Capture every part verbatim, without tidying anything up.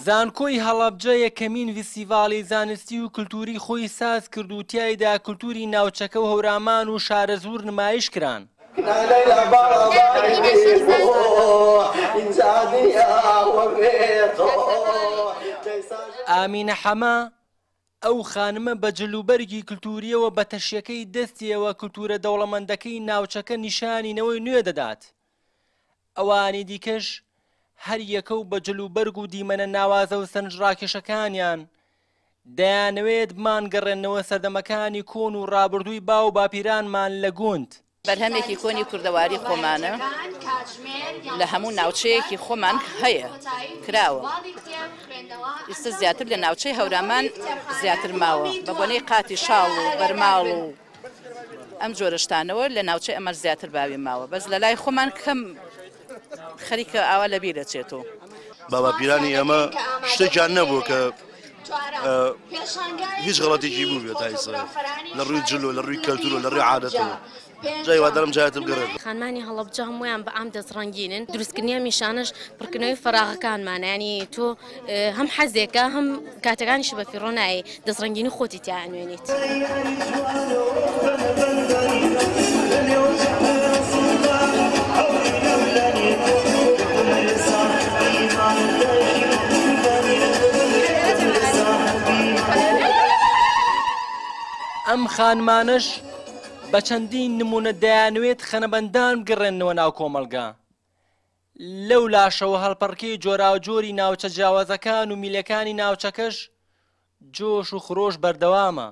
زانکۆی هەڵەبجە یەکەمین فیستیڤاڵی زانستی و کللتوری خۆی ساز کرد و تیایدا کللتوری ناوچەکە و هەورامان و شارە زوور نمایش کران. ئامینە حەما ئەو خانمە بە جلوبەرگی کللتوریەوە بە تەشیەکەی دەستیەوە کللتورە دەوڵەمەندەکەی ناوچەکە نیشانینەوەی نوێ دەدات. ئەوانی دیکەش هەر یەکە و بە جلوبەرگ و دیمەنە ناوازە و سەرنجڕاکێشەکانیان دەیانەوێت بمانگەڕێنەوە سەردەمەکانی کۆن و ڕابردووی باو باپیرانمان لە گوند. بەرهەمێکی کۆنی کوردەواری خۆمانە لە هەموو ناوچەیەکی خۆمان هەیە کراوە. ئێستا زیاتر لە ناوچەی هەورامان زیاتر ماوە بە بۆنەی قاتی شاڵ و بەرماڵ و ئەم جۆرەشتانەوە لە ناوچەی ئەمە زیاتر باوی ماوە بەس لە لای خۆمان کەم خەریکە ئاوا لەبیر دەچێتەوە. باباپیرانی ئێمە شتێکیان نەبوو کە هیچ غەڵەتێکی بوو بێت ئایسا لە ڕووی جلو لە ڕووی کەلتور و لە ڕووی عادەتەوە. جای وادارم جایەتە بگەڕێت. خانمانی هەڵەبجە هەمویان بە ئام دەستڕەنگینن. دروستکردنیان میشانەش پڕکردنەوەی فەراغەکانمانە، ینی تۆ هەم حەزێکە هەم کاتەکانیش بە فیڕۆ نایە دەستڕەنگینی خۆتی تیا نوێنیت. ئەم خانمانش بە چەندین نمونە دەیانوێت خەنەبەندان بگەڕێنەوە ناو کۆمەلگا. لەو لاشەوە هەڵپەڕکەی جۆراوجۆری ناوچە جیاوازەکان و میلەکانی ناوچەکەش جۆش و خرۆش بەردەوامە.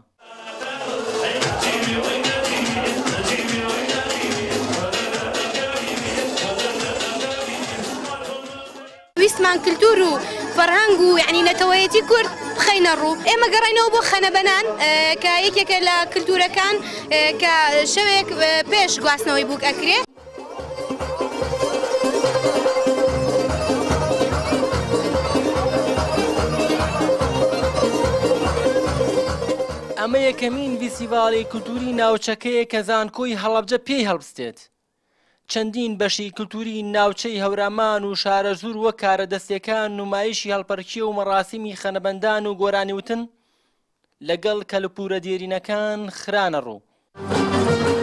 ویستمان کللتور و فەرهەنگ و یعنی نەتەوەیەتی کورد بخەینە ڕوو. ئێمە گەڕینەوە بۆ خەنەبەنان کە یەکێکە لە کللتورەکان کە شەوێک پێش گواستنەوەی بووک ئەکرێت. ئەمە یەکەمین فیستیڤاڵی کللتوری ناوچەکەیە کە زانکۆی هەڵەبجە پێی هەڵبستێت. چەندین بەشی کللتوری ناوچەی هەورامان و شارە زوور وەک کارەدەستیەکان نمایشی هەڵپەرکیە و مەراسیمی خەنەبەندان و گۆرانیوتن لەگەڵ کەلپورە دێرینەکان خرانە ڕوو.